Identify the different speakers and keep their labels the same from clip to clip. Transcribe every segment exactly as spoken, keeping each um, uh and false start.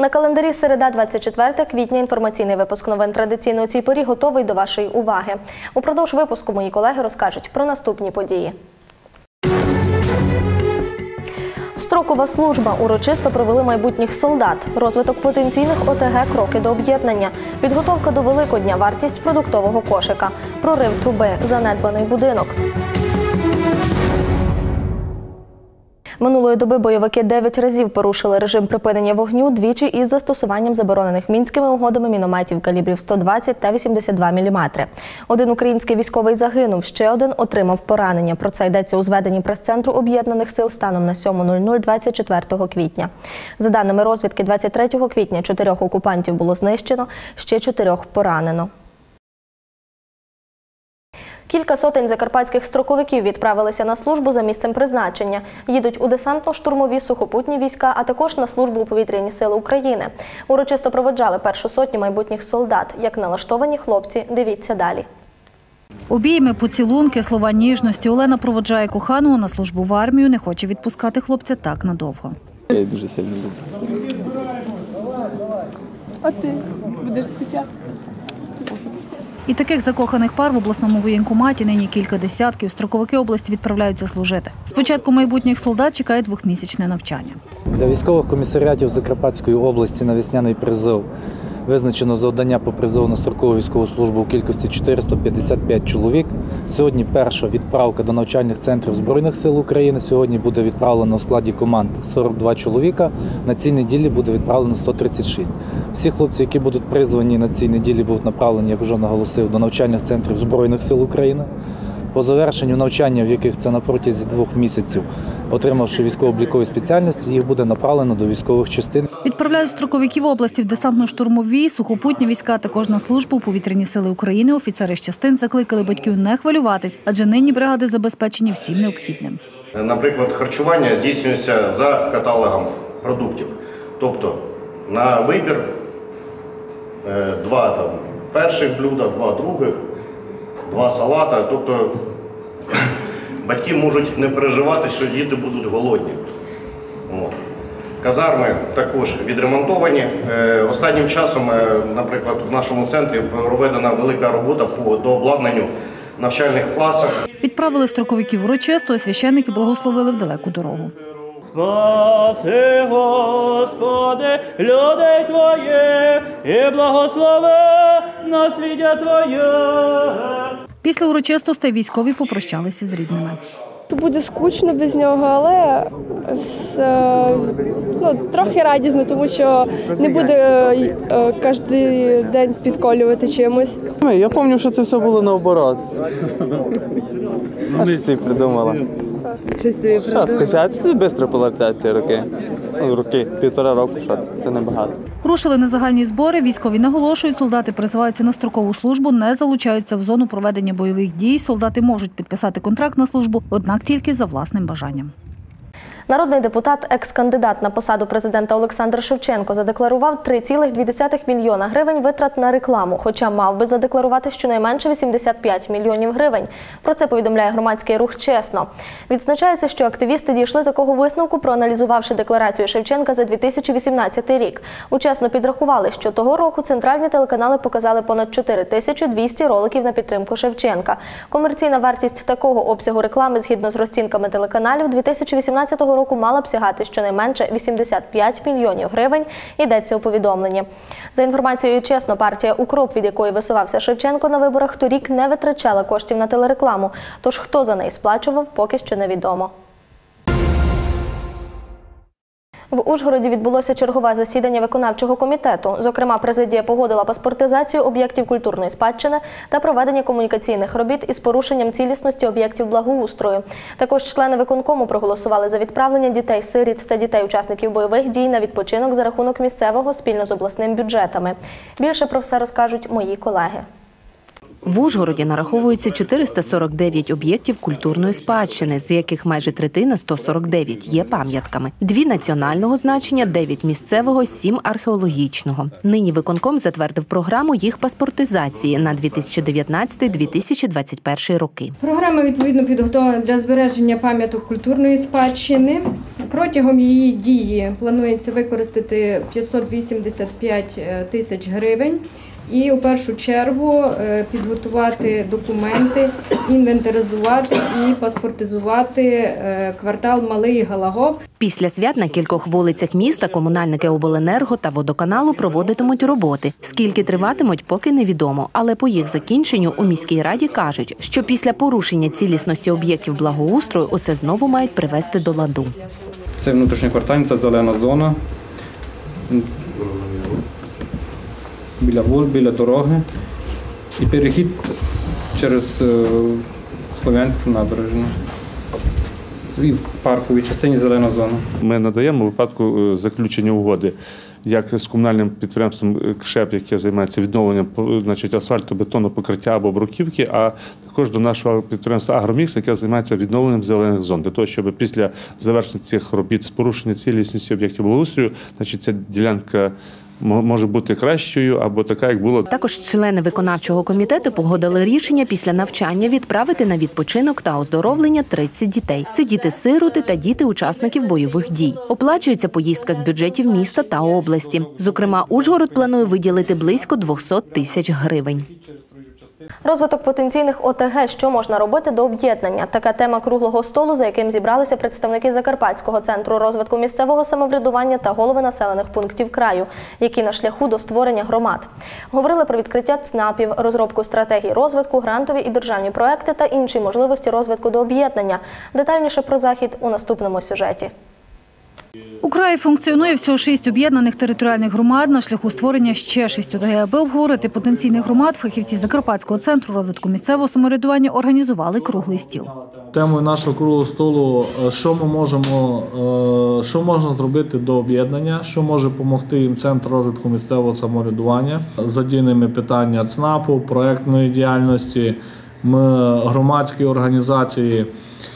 Speaker 1: На календарі середа, двадцять четверте квітня. Інформаційний випуск новин традиційно у цій порі готовий до вашої уваги. Упродовж випуску мої колеги розкажуть про наступні події. Строкова служба. Урочисто провели майбутніх солдат. Розвиток потенційних О Те Ге, кроки до об'єднання. Підготовка до Великодня, вартість продуктового кошика. Прорив труби, занедбаний будинок. Минулої доби бойовики дев'ять разів порушили режим припинення вогню, двічі із застосуванням заборонених Мінськими угодами мінометів калібрів сто двадцять та вісімдесят два міліметри. Один український військовий загинув, ще один отримав поранення. Про це йдеться у зведенні прес-центру Об'єднаних сил станом на сьому нуль нуль двадцять четвертого квітня. За даними розвідки, двадцять третього квітня чотирьох окупантів було знищено, ще чотирьох поранено. Кілька сотень закарпатських строковиків відправилися на службу за місцем призначення. Їдуть у десантно-штурмові сухопутні війська, а також на службу у Повітряні сили України. Урочисто проводжали першу сотню майбутніх солдат. Як налаштовані хлопці, дивіться далі.
Speaker 2: Обійми, поцілунки, слова ніжності. Олена проводжає коханого на службу в армію, не хоче відпускати хлопця так надовго.
Speaker 3: Я її дуже сильно люблю.
Speaker 4: А ти будеш скучати?
Speaker 2: І таких закоханих пар в обласному воєнкоматі нині кілька десятків. Строковики області відправляються служити. Спочатку майбутніх солдат чекає двохмісячне навчання.
Speaker 5: Для військових комісаріатів Закарпатської області на весняний призов визначено завдання по призову на строкову військову службу у кількості чотириста п'ятдесят п'ять чоловік. Сьогодні перша відправка до навчальних центрів Збройних сил України. Сьогодні буде відправлено у складі команд сорок два чоловіка. На цій неділі буде відправлено сто тридцять шість. Всі хлопці, які будуть призвані на цій неділі, будуть направлені, як вже наголосив, до навчальних центрів Збройних сил України. По завершенню навчання, в яких це на протязі двох місяців, отримавши військово-облікові спеціальності, їх буде направлено до військових частин.
Speaker 2: Відправляють строковиків області в десантно-штурмові, сухопутні війська, також на службу у Повітряні сили України. Офіцери з частин закликали батьків не хвилюватись, адже нині бригади забезпечені всім необхідним.
Speaker 6: Наприклад, харчування здійснюється за каталогом продуктів. Тобто на вибір два там, перших блюда, два других, два салата. Тобто батьки можуть не переживати, що діти будуть голодні. Казарми також відремонтовані. Останнім часом, наприклад, в нашому центрі проведена велика робота по дообладнанню навчальних класів.
Speaker 2: Відправили строковиків урочисто, а священники благословили в далеку дорогу.
Speaker 7: Спаси, Господи, людей Твоїх, і благослови насліддя Твоє.
Speaker 2: Після урочистостей військові попрощалися з рідними.
Speaker 4: Буде скучно без нього, але ну, трохи радісно, тому що не буде кожен день підколювати чимось.
Speaker 3: Я пам'ятаю, що це все було наоборот. А що ти придумала?
Speaker 4: Щось тобі
Speaker 3: Що скачати? Це швидко полетять ці роки. Роки, півтора року, що це небагато.
Speaker 2: Рушили на загальні збори. Військові наголошують, солдати призиваються на строкову службу, не залучаються в зону проведення бойових дій. Солдати можуть підписати контракт на службу, однак тільки за власним бажанням.
Speaker 1: Народний депутат, екс-кандидат на посаду президента Олександр Шевченко задекларував три цілих дві десятих мільйона гривень витрат на рекламу, хоча мав би задекларувати щонайменше вісімдесят п'ять мільйонів гривень. Про це повідомляє громадський рух «Чесно». Відзначається, що активісти дійшли такого висновку, проаналізувавши декларацію Шевченка за дві тисячі вісімнадцятий рік. У «Чесно» підрахували, що того року центральні телеканали показали понад чотири тисячі двісті роликів на підтримку Шевченка. Комерційна вартість такого обсягу реклами, згідно з розцінками телеканалів, дві тисячі вісімнадцятого року мала б сягати щонайменше вісімдесят п'ять мільйонів гривень, йдеться у повідомленні. За інформацією «Чесно», партія «Укроп», від якої висувався Шевченко на виборах, торік не витрачала коштів на телерекламу. Тож хто за неї сплачував, поки що невідомо. В Ужгороді відбулося чергове засідання виконавчого комітету. Зокрема, президія погодила паспортизацію об'єктів культурної спадщини та проведення комунікаційних робіт із порушенням цілісності об'єктів благоустрою. Також члени виконкому проголосували за відправлення дітей-сиріт та дітей-учасників бойових дій на відпочинок за рахунок місцевого спільно з обласним бюджетами. Більше про все розкажуть мої колеги.
Speaker 8: В Ужгороді нараховується чотириста сорок дев'ять об'єктів культурної спадщини, з яких майже третина – сто сорок дев'ять – є пам'ятками. Дві національного значення, дев'ять місцевого, сім археологічного. Нині виконком затвердив програму їх паспортизації на дві тисячі дев'ятнадцятий - дві тисячі двадцять перший роки.
Speaker 9: Програма відповідно підготовлена для збереження пам'яток культурної спадщини. Протягом її дії планується використати п'ятсот вісімдесят п'ять тисяч гривень. І у першу чергу підготувати документи, інвентаризувати і паспортизувати квартал Малий Галагоп.
Speaker 8: Після свят на кількох вулицях міста комунальники обленерго та водоканалу проводитимуть роботи. Скільки триватимуть, поки невідомо. Але по їх закінченню у міській раді кажуть, що після порушення цілісності об'єктів благоустрою усе знову мають привести до ладу.
Speaker 10: Це внутрішньоквартальна, це зелена зона. Біля вулиць, біля дороги і перехід через Слов'янську набережну. І в парковій частині зелена зона.
Speaker 11: Ми надаємо у випадку заключення угоди як з комунальним підприємством КШЕП, яке займається відновленням, значить, асфальту, бетону, покриття або бруківки, а також до нашого підприємства «Агромікс», яке займається відновленням зелених зон, для того, щоб після завершення цих робіт з порушення цілісності об'єктів благоустрою, значить, ця ділянка може бути кращою або така, як було.
Speaker 8: Також члени виконавчого комітету погодили рішення після навчання відправити на відпочинок та оздоровлення тридцять дітей. Це діти-сироти та діти учасників бойових дій. Оплачується поїздка з бюджетів міста та області. Зокрема, Ужгород планує виділити близько двісті тисяч гривень.
Speaker 1: Розвиток потенційних О Те Ге. Що можна робити до об'єднання? Така тема круглого столу, за яким зібралися представники Закарпатського центру розвитку місцевого самоврядування та голови населених пунктів краю, які на шляху до створення громад. Говорили про відкриття ЦНАПів, розробку стратегій розвитку, грантові і державні проекти та інші можливості розвитку до об'єднання. Детальніше про захід у наступному сюжеті.
Speaker 2: У краї функціонує всього шість об'єднаних територіальних громад. На шляху створення ще шість О Те Ге. Аби обговорити потенційних громад, фахівці Закарпатського центру розвитку місцевого самоврядування організували круглий стіл.
Speaker 12: Темою нашого круглого столу – що ми можемо, що можна зробити до об'єднання, що може допомогти їм Центр розвитку місцевого самоврядування. Задіяними питання ЦНАПу, проєктної діяльності, ми громадські організації,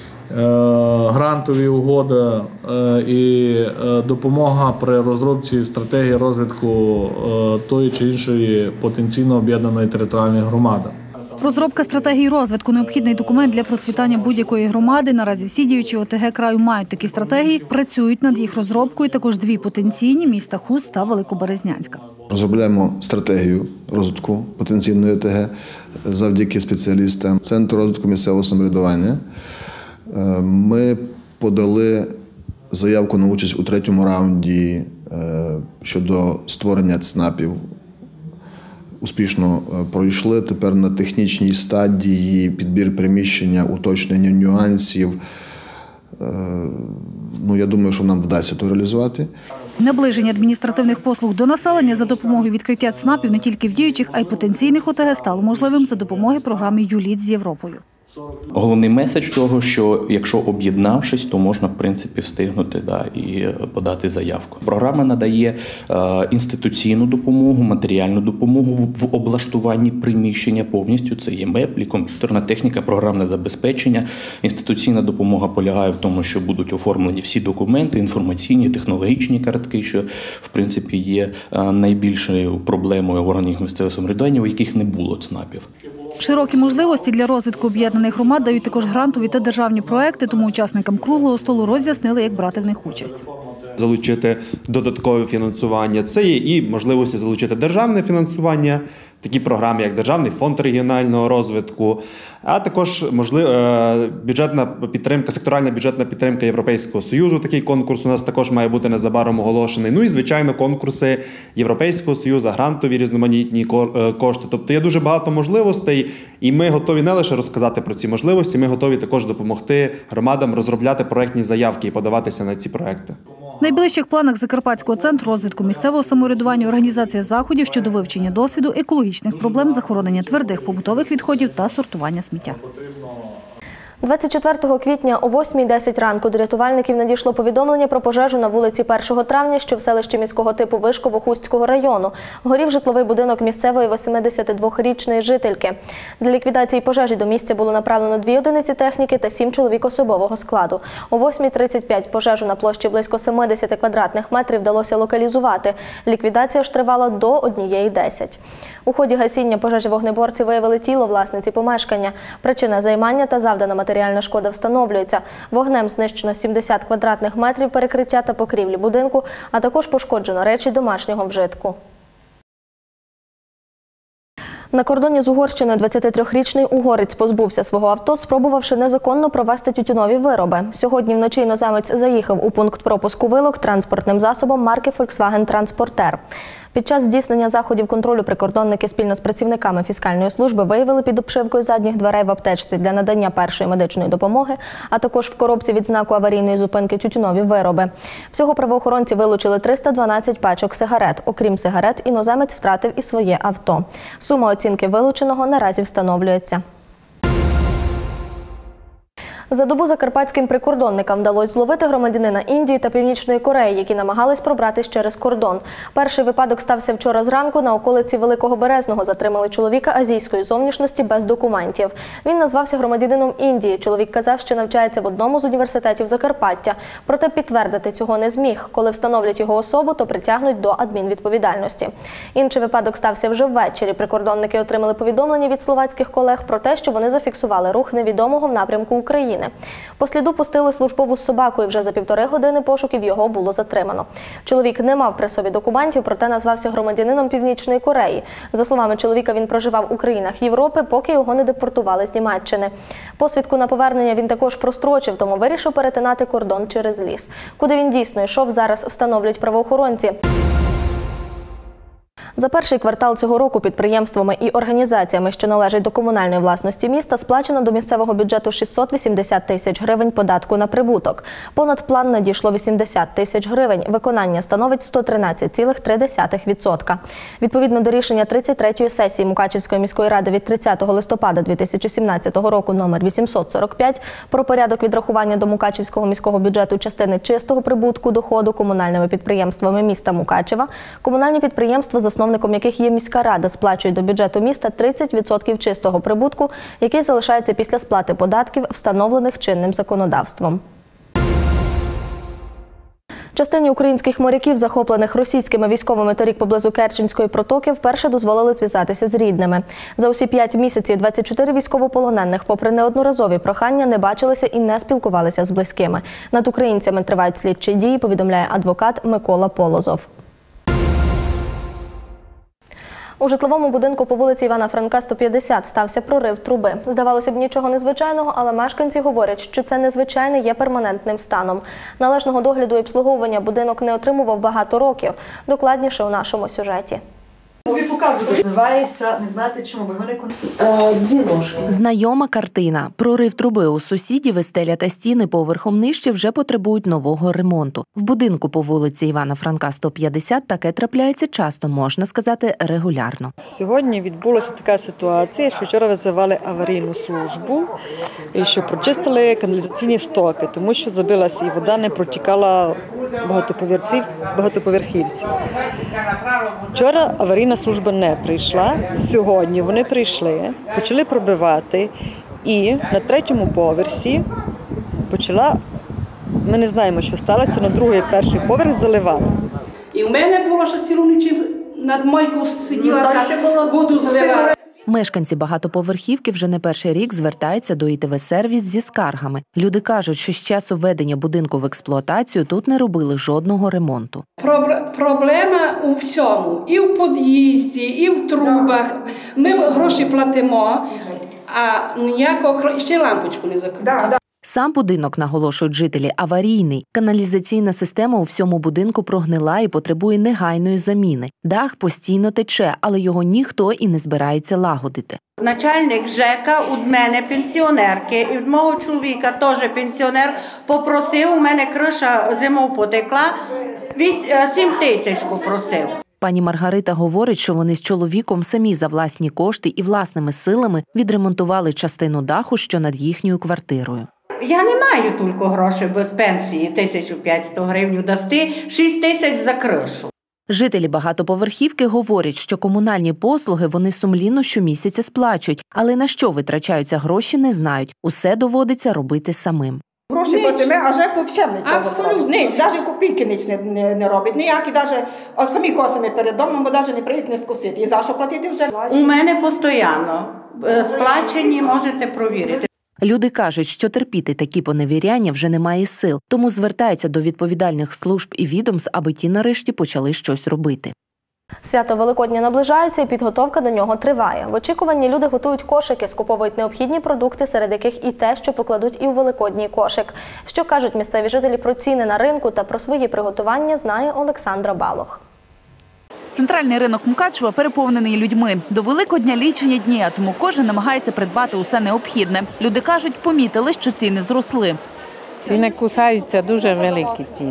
Speaker 12: грантові угоди і допомога при розробці стратегії розвитку тої чи іншої потенційно об'єднаної територіальної громади.
Speaker 2: Розробка стратегії розвитку – необхідний документ для процвітання будь-якої громади. Наразі всі діючі О Те Ге краю мають такі стратегії, працюють над їх розробкою, також дві потенційні – міста Хуст та Великоберезнянська.
Speaker 13: Розробляємо стратегію розвитку потенційної О Те Ге завдяки спеціалістам Центру розвитку місцевого самоврядування. Ми подали заявку на участь у третьому раунді щодо створення ЦНАПів. Успішно пройшли. Тепер на технічній стадії підбір приміщення, уточнення нюансів. Ну, я думаю, що нам вдасться то реалізувати.
Speaker 2: Наближення адміністративних послуг до населення за допомогою відкриття ЦНАПів не тільки в діючих, а й потенційних О Те Ге стало можливим за допомогою програми «Юліт» з Європою.
Speaker 14: Головний меседж того, що якщо об'єднавшись, то можна, в принципі, встигнути да, і подати заявку. Програма надає е, інституційну допомогу, матеріальну допомогу в, в облаштуванні приміщення повністю. Це є меблі, комп'ютерна техніка, програмне забезпечення. Інституційна допомога полягає в тому, що будуть оформлені всі документи, інформаційні, технологічні картки, що, в принципі, є е, найбільшою проблемою органів місцевого самоврядування, у яких не було ЦНАПів.
Speaker 2: Широкі можливості для розвитку об'єднаних громад дають також грантові та державні проекти, тому учасникам круглого столу роз'яснили, як брати в них участь.
Speaker 15: Залучити додаткове фінансування. Це є і можливості залучити державне фінансування, такі програми, як Державний фонд регіонального розвитку, а також можливо бюджетна підтримка, секторальна бюджетна підтримка Європейського Союзу. Такий конкурс у нас також має бути незабаром оголошений. Ну і, звичайно, конкурси Європейського Союзу, грантові різноманітні кошти. Тобто є дуже багато можливостей, і ми готові не лише розказати про ці можливості, ми готові також допомогти громадам розробляти проектні заявки і подаватися на ці проекти.
Speaker 2: В найближчих планах Закарпатського центру розвитку місцевого самоврядування організація заходів щодо вивчення досвіду екологічних проблем, захоронення твердих побутових відходів та сортування сміття.
Speaker 1: двадцять четвертого квітня о восьмій десять ранку до рятувальників надійшло повідомлення про пожежу на вулиці першого травня, що в селищі міського типу Вишково-Хустського району. Горів житловий будинок місцевої восьмидесятидвохрічної жительки. Для ліквідації пожежі до місця було направлено дві одиниці техніки та сім чоловік особового складу. О восьмій тридцять п'ять пожежу на площі близько семидесяти квадратних метрів вдалося локалізувати. Ліквідація ж тривала до однієї десять. У ході гасіння пожежі вогнеборці виявили тіло власниці помешкання. Причина займання та завдана матеріальна шкода встановлюється. Вогнем знищено сімдесят квадратних метрів перекриття та покрівлі будинку, а також пошкоджено речі домашнього вжитку. На кордоні з Угорщиною двадцятитрирічний угорець позбувся свого авто, спробувавши незаконно провезти тютюнові вироби. Сьогодні вночі іноземець заїхав у пункт пропуску Вилок транспортним засобом марки Volkswagen Transporter. Під час здійснення заходів контролю прикордонники спільно з працівниками фіскальної служби виявили під обшивкою задніх дверей в аптечці для надання першої медичної допомоги, а також в коробці від знаку аварійної зупинки тютюнові вироби. Всього правоохоронці вилучили триста дванадцять пачок сигарет. Окрім сигарет, іноземець втратив і своє авто. Сума оцінки вилученого наразі встановлюється. За добу закарпатським прикордонникам вдалося зловити громадянина Індії та Північної Кореї, які намагались пробратись через кордон. Перший випадок стався вчора зранку на околиці Великого Березного. Затримали чоловіка азійської зовнішності без документів. Він назвався громадянином Індії. Чоловік казав, що навчається в одному з університетів Закарпаття. Проте підтвердити цього не зміг. Коли встановлять його особу, то притягнуть до адмінвідповідальності. Інший випадок стався вже ввечері. Прикордонники отримали повідомлення від словацьких колег про те, що вони зафіксували рух невідомого в напрямку України. По сліду пустили службову собаку, і вже за півтори години пошуків його було затримано. Чоловік не мав при собі документів, проте назвався громадянином Північної Кореї. За словами чоловіка, він проживав у країнах Європи, поки його не депортували з Німеччини. Посвідку на повернення він також прострочив, тому вирішив перетинати кордон через ліс. Куди він дійсно йшов, зараз встановлюють правоохоронці. За перший квартал цього року підприємствами і організаціями, що належать до комунальної власності міста, сплачено до місцевого бюджету шістсот вісімдесят тисяч гривень податку на прибуток. Понад план надійшло вісімдесят тисяч гривень. Виконання становить сто тринадцять цілих три десятих відсотка. Відповідно до рішення тридцять третьої сесії Мукачівської міської ради від тридцятого листопада дві тисячі сімнадцятого року номер вісімсот сорок п'ять про порядок відрахування до Мукачівського міського бюджету частини чистого прибутку доходу комунальними підприємствами міста Мукачева, комунальні підприємства, засновником яких є міська рада, сплачують до бюджету міста тридцять відсотків чистого прибутку, який залишається після сплати податків, встановлених чинним законодавством. Частині українських моряків, захоплених російськими військовими торік поблизу Керченської протоки, вперше дозволили зв'язатися з рідними. За усі п'ять місяців двадцять чотири військовополонених, попри неодноразові прохання, не бачилися і не спілкувалися з близькими. Над українцями тривають слідчі дії, повідомляє адвокат Микола Полозов. У житловому будинку по вулиці Івана Франка, сто п'ятдесят, стався прорив труби. Здавалося б, нічого незвичайного, але мешканці говорять, що це незвичайне є перманентним станом. Належного догляду і обслуговування будинок не отримував багато років. Докладніше у нашому сюжеті.
Speaker 16: Називається, не знати чому, бо його не дві ложки.
Speaker 8: Знайома картина. Прорив труби у сусідів і стеля та стіни поверхом нижче вже потребують нового ремонту. В будинку по вулиці Івана Франка, сто п'ятдесят таке трапляється часто, можна сказати, регулярно.
Speaker 16: Сьогодні відбулася така ситуація, що вчора визивали аварійну службу, і що прочистили каналізаційні стоки, тому що забилася і вода не протікала багатоповерхівців, багатоповерхівців. Вчора аварійна служба не прийшла, сьогодні вони прийшли, почали пробивати і на третьому поверсі почала, ми не знаємо, що сталося, на другий, перший поверх заливали.
Speaker 17: І в мене було, що цілу ніч над мойкою сиділа, так воду зливала.
Speaker 8: Мешканці багатоповерхівки вже не перший рік звертаються до І Те Ве-сервіс зі скаргами. Люди кажуть, що з часу введення будинку в експлуатацію тут не робили жодного ремонту.
Speaker 17: Проблема у всьому. І в під'їзді, і в трубах. Ми гроші платимо, а ніякого ще лампочку не закрили.
Speaker 8: Сам будинок, наголошують жителі, аварійний. Каналізаційна система у всьому будинку прогнила і потребує негайної заміни. Дах постійно тече, але його ніхто і не збирається лагодити.
Speaker 18: Начальник ЖЕКа у мене пенсіонерки, і від мого чоловіка теж пенсіонер, попросив, у мене криша зимою потекла, сім тисяч попросив.
Speaker 8: Пані Маргарита говорить, що вони з чоловіком самі за власні кошти і власними силами відремонтували частину даху, що над їхньою квартирою.
Speaker 18: Я не маю тільки грошей без пенсії, тисячу п'ятсот гривень дасти, шість тисяч за кришу.
Speaker 8: Жителі багатоповерхівки говорять, що комунальні послуги вони сумлінно щомісяця сплачують, але на що витрачаються гроші, не знають. Усе доводиться робити самим.
Speaker 19: Гроші платимо, а ЖЕК взагалі нічого не робить. Ні, навіть копійки ніч не, не, не робить. Ніякі навіть, а самі косимо перед домом, бо навіть не приїдуть не скосити. І за що платити вже?
Speaker 18: У мене постійно сплачені, можете провірити.
Speaker 8: Люди кажуть, що терпіти такі поневіряння вже немає сил, тому звертаються до відповідальних служб і відомств, аби ті нарешті почали щось робити.
Speaker 1: Свято Великодня наближається і підготовка до нього триває. В очікуванні люди готують кошики, скуповують необхідні продукти, серед яких і те, що покладуть і у великодній кошик. Що кажуть місцеві жителі про ціни на ринку та про свої приготування, знає Олександра Балох.
Speaker 20: Центральний ринок Мукачева переповнений людьми. До Великодня лічені дні, а тому кожен намагається придбати усе необхідне. Люди кажуть, помітили, що ціни зросли.
Speaker 21: Ціни кусаються, дуже великі ціни.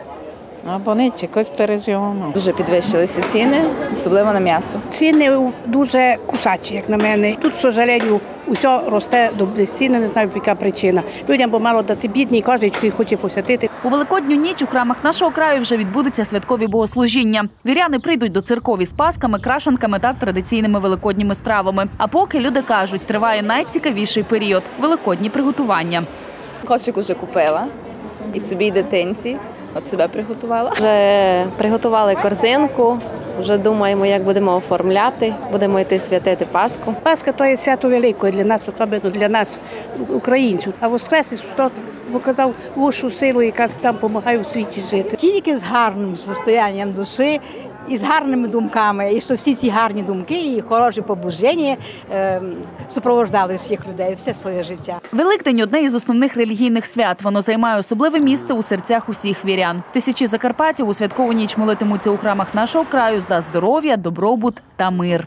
Speaker 21: Або не, якось переживемо.
Speaker 22: Дуже підвищилися ціни, особливо на м'ясо.
Speaker 23: Ціни дуже кусачі, як на мене. Тут, к сожалению, усе росте до ціни, не знаю, яка причина. Людям бо мало дати бідні, кожен чоловік хоче посвятити.
Speaker 20: У Великодню ніч у храмах нашого краю вже відбудуться святкові богослужіння. Віряни прийдуть до церков із пасками, крашанками та традиційними великодніми стравами. А поки, люди кажуть, триває найцікавіший період – великодні приготування.
Speaker 22: Кошик уже купила і собі, і дитинці. От себе приготувала.
Speaker 24: Вже приготували корзинку, вже думаємо, як будемо оформляти, будемо йти святити Пасху.
Speaker 23: Пасха – то є свято велике для нас, особливо для нас, українців. А Воскресний – то показав вищу силу, яка там допомагає у світі жити.
Speaker 25: Тільки з гарним станом душі і з гарними думками, і що всі ці гарні думки і хороші побуждення е, супроводжували всіх людей все своє життя.
Speaker 20: Великдень – одне із основних релігійних свят. Воно займає особливе місце у серцях усіх вірян. Тисячі закарпатців у святкову ніч молитимуться у храмах нашого краю за здоров'я, добробут та мир.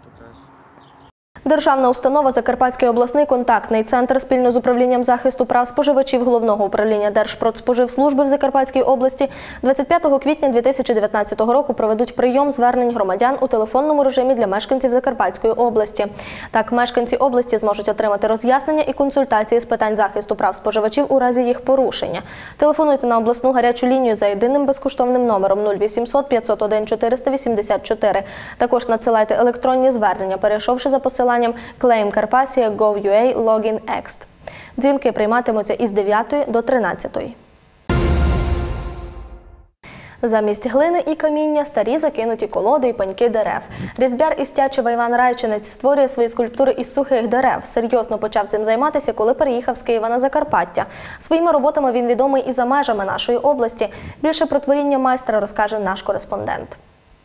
Speaker 1: Державна установа «Закарпатський обласний контактний центр» спільно з управлінням захисту прав споживачів Головного управління Держпродспоживслужби в Закарпатській області двадцять п'ятого квітня дві тисячі дев'ятнадцятого року проведуть прийом звернень громадян у телефонному режимі для мешканців Закарпатської області. Так, мешканці області зможуть отримати роз'яснення і консультації з питань захисту прав споживачів у разі їх порушення. Телефонуйте на обласну гарячу лінію за єдиним безкоштовним номером нуль вісімсот п'ятсот один чотириста вісімдесят чотири. Також надсилайте електронні звернення, перейшовши за посиланням claim carpasia точка gov точка ua login ext. Дзвінки прийматимуться із дев'ятої до тринадцятої. Замість глини і каміння – старі закинуті колоди і пеньки дерев. Різьбяр із Тячева Іван Райчинець створює свої скульптури із сухих дерев. Серйозно почав цим займатися, коли переїхав з Києва на Закарпаття. Своїми роботами він відомий і за межами нашої області. Більше про творіння майстра розкаже наш кореспондент.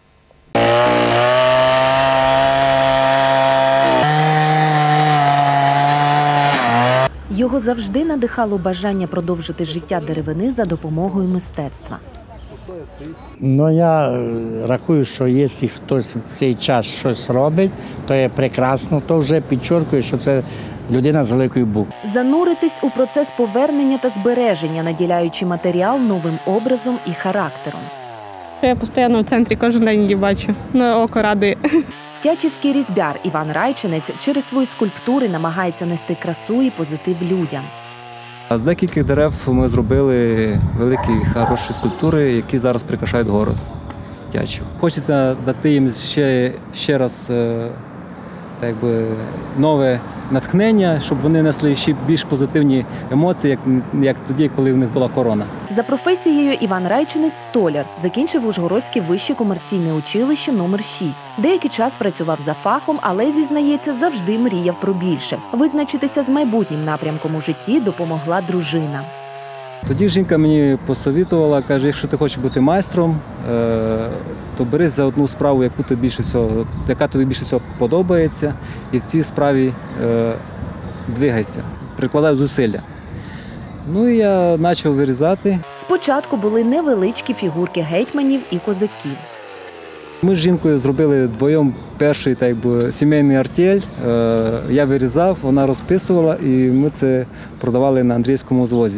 Speaker 8: Його завжди надихало бажання продовжити життя деревини за допомогою мистецтва.
Speaker 26: Ну, я рахую, що якщо хтось в цей час щось робить, то є прекрасно, то вже підчеркує, що це людина з великої букви.
Speaker 8: Зануритись у процес повернення та збереження, наділяючи матеріал новим образом і характером.
Speaker 4: Я постійно в центрі кожен день її бачу, на око радує.
Speaker 8: Тячівський різьбяр Іван Райчинець через свої скульптури намагається нести красу і позитив людям.
Speaker 10: З декількох дерев ми зробили великі, хороші скульптури, які зараз прикрашають город Тячів. Хочеться дати їм ще, ще раз так би, нове натхнення, щоб вони несли ще більш позитивні емоції, як, як тоді, коли в них була корона.
Speaker 8: За професією Іван Райчинець – столяр. Закінчив Ужгородське вище комерційне училище номер шість. Деякий час працював за фахом, але, зізнається, завжди мріяв про більше. Визначитися з майбутнім напрямком у житті допомогла дружина.
Speaker 10: Тоді жінка мені посовітувала, каже, якщо ти хочеш бути майстром, то берись за одну справу, яку тобі більше всього, яка тобі більше всього подобається, і в цій справі двигайся, прикладай зусилля. Ну і я почав вирізати.
Speaker 8: Спочатку були невеличкі фігурки гетьманів і козаків.
Speaker 10: Ми з жінкою зробили вдвоєм перший так би, сімейний артель. Я вирізав, вона розписувала, і ми це продавали на Андріївському звозі.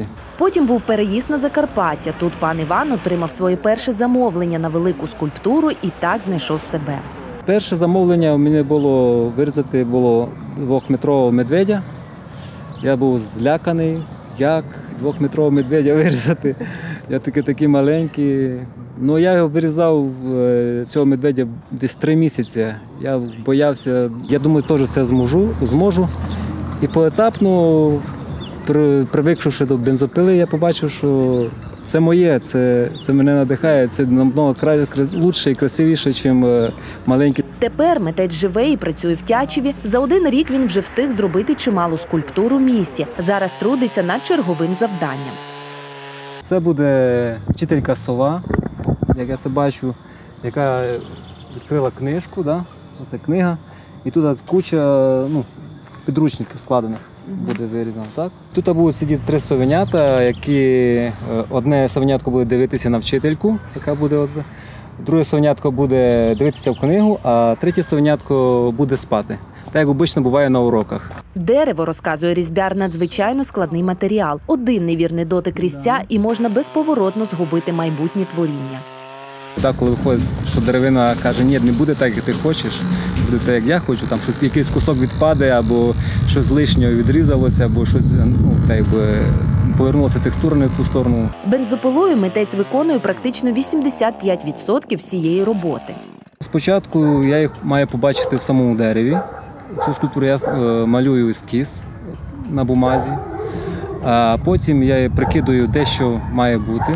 Speaker 8: Потім був переїзд на Закарпаття. Тут пан Іван отримав своє перше замовлення на велику скульптуру і так знайшов себе.
Speaker 10: Перше замовлення у мене було вирізати було двохметрового медведя. Я був зляканий, як двохметрового медведя вирізати. Я тільки такий маленький. Ну, я його вирізав, цього медведя, десь три місяці. Я боявся, я думаю, теж це зможу, зможу. І поетапно, привикши до бензопили, я побачив, що це моє, це, це мене надихає, це намного краще і красивіше, ніж маленький.
Speaker 8: Тепер митець живе і працює в Тячеві. За один рік він вже встиг зробити чималу скульптуру в місті. Зараз трудиться над черговим завданням.
Speaker 10: Це буде вчителька сова, як я це бачу, яка відкрила книжку, да? Оце книга, і тут куча ну, підручників складених буде вирізано. Так? Тут будуть сидіти три совенята, які одне совенятко буде дивитися на вчительку, яка буде одна. Друге совенятко буде дивитися в книгу, а третє совенятко буде спати. Так, як обично буває на уроках.
Speaker 8: Дерево, розказує різьбяр, надзвичайно складний матеріал. Один невірний дотик різця і можна безповоротно згубити майбутнє творіння.
Speaker 10: Так, коли виходить, що деревина каже, ні, не буде так, як ти хочеш, буде так, як я хочу, там щось, якийсь кусок відпаде, або щось лишнього відрізалося, або щось ну, так би, повернулася текстура не в ту сторону.
Speaker 8: Бензопилою митець виконує практично вісімдесят п'ять відсотків всієї роботи.
Speaker 10: Спочатку я їх маю побачити в самому дереві. Цю скульптуру я малюю ескіз на бумазі, а потім я прикидую те, що має бути,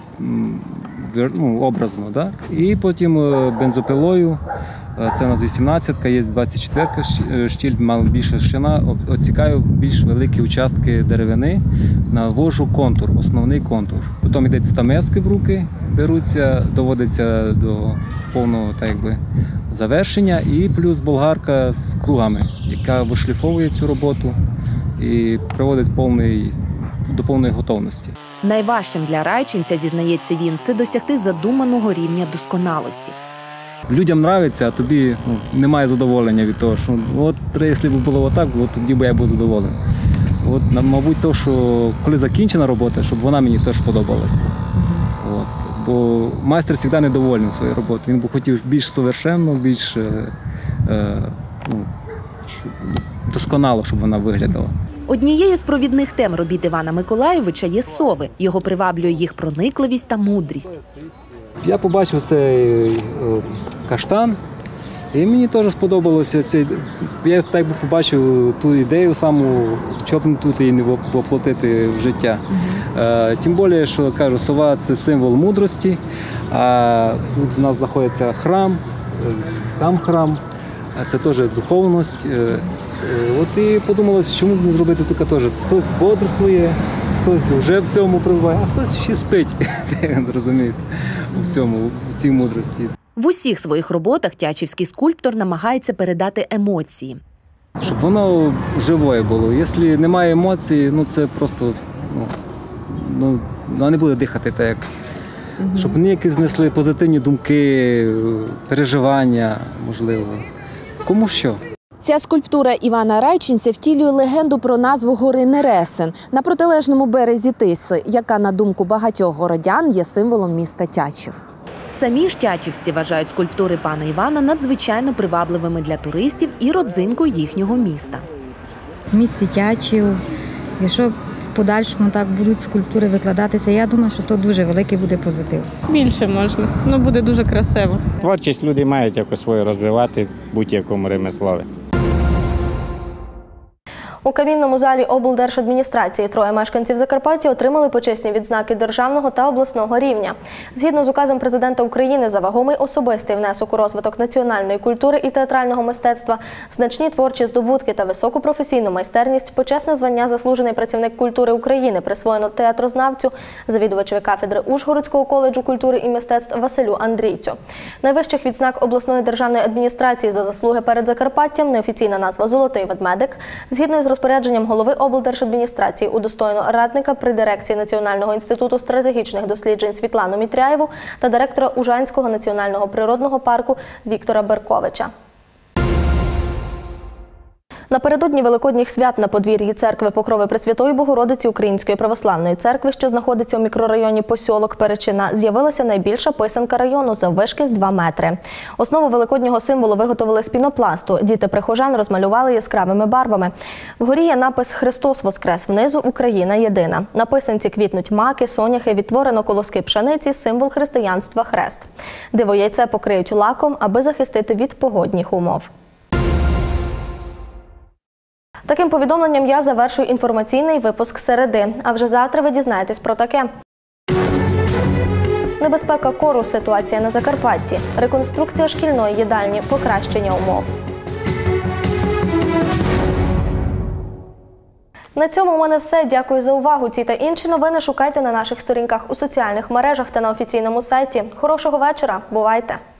Speaker 10: ну, образно. Так? І потім бензопилою, це у нас вісімнадцятка, є двадцять чотирка штіль, мала більша ширина, оцікаю більш великі участки деревини, навожу контур, основний контур. Потім йде стамески в руки, беруться, доводиться до повного так якби, завершення, і плюс болгарка з кругами, яка вишліфовує цю роботу і приводить повний, до повної готовності.
Speaker 8: Найважчим для райчинця, зізнається він, це досягти задуманого рівня досконалості.
Speaker 10: Людям подобається, а тобі ну, немає задоволення від того, що от, якщо б було отак, от тоді б я був задоволений. От, мабуть, то, що коли закінчена робота, щоб вона мені теж подобалась. От. Бо майстер завжди недовольний своєю роботою. Він б хотів більш совершенно, більш е, е, ну, досконало, щоб вона виглядала.
Speaker 8: Однією з провідних тем робіт Івана Миколайовича є сови. Його приваблює їх проникливість та мудрість.
Speaker 10: Я побачив цей каштан, і мені теж сподобалося цей. Я так би побачив ту ідею саму, щоб не тут її не воплотити в життя. Mm-hmm. Тим більше, що кажу, сова це символ мудрості, а тут у нас знаходиться храм, там храм, це теж духовність. От і подумалося, чому б не зробити таке теж. Хтось бодрствує, хтось вже в цьому прибуває, а хтось ще спить, розумієте, в цьому, в цій мудрості.
Speaker 8: В усіх своїх роботах тячівський скульптор намагається передати емоції.
Speaker 10: Щоб воно живое було. Якщо немає емоцій, ну це просто, ну, ну воно не буде дихати так. Угу. Щоб вони якісь знесли позитивні думки, переживання, можливо. Кому що.
Speaker 8: Ця скульптура Івана Райчинця втілює легенду про назву гори Нересен на протилежному березі Тиси, яка, на думку багатьох городян, є символом міста Тячів. Самі ж тячівці вважають скульптури пана Івана надзвичайно привабливими для туристів і родзинкою їхнього міста.
Speaker 3: В місті Тячів, якщо в подальшому так будуть скульптури викладатися, я думаю, що то дуже великий буде позитив.
Speaker 5: Більше можна, ну буде дуже красиво.
Speaker 6: Творчість люди мають якось свою розвивати в будь-якому ремеслові.
Speaker 1: У камінному залі облдержадміністрації троє мешканців Закарпаття отримали почесні відзнаки державного та обласного рівня. Згідно з указом президента України за вагомий особистий внесок у розвиток національної культури і театрального мистецтва, значні творчі здобутки та високу професійну майстерність, почесне звання «Заслужений працівник культури України» присвоєно театрознавцю, завідувачеві кафедри Ужгородського коледжу культури і мистецтв Василю Андрійцю. Найвищих відзнак обласної державної адміністрації за заслуги перед Закарпаттям, неофіційна назва «Золотий ведмедик», згідно з розпорядженням голови облдержадміністрації удостоєно радника при дирекції Національного інституту стратегічних досліджень Світлану Мітряєву та директора Ужанського національного природного парку Віктора Берковича. Напередодні Великодніх свят на подвір'ї церкви Покрови Пресвятої Богородиці Української Православної Церкви, що знаходиться у мікрорайоні Посьолок Перечина, з'явилася найбільша писанка району заввишки з два метри. Основу великоднього символу виготовили з пінопласту. Діти прихожан розмалювали яскравими барвами. Вгорі є напис «Христос воскрес», внизу «Україна єдина». На писанці квітнуть маки, соняхи, відтворено колоски пшениці, символ християнства – хрест. Диво-яйце покриють лаком, аби захистити від погодних умов. Таким повідомленням я завершую інформаційний випуск середи. А вже завтра ви дізнаєтесь про таке. Небезпека кору, ситуація на Закарпатті, реконструкція шкільної їдальні, покращення умов. На цьому у мене все. Дякую за увагу. Ці та інші новини шукайте на наших сторінках у соціальних мережах та на офіційному сайті. Хорошого вечора. Бувайте!